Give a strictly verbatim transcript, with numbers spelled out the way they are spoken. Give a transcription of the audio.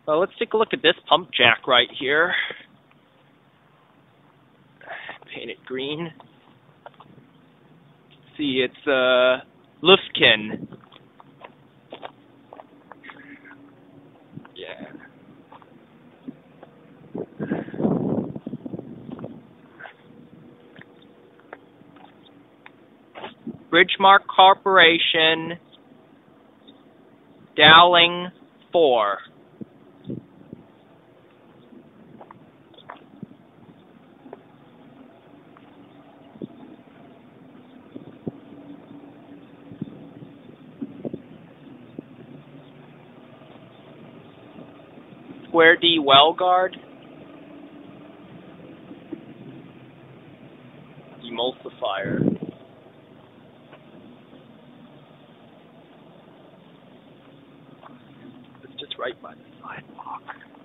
Well, let's take a look at this pump jack right here. Paint it green. See, it's uh, Lufkin. Yeah. Bridgemark Corporation, Dowling four. Square D well guard. Emulsifier. It's just right by the sidewalk.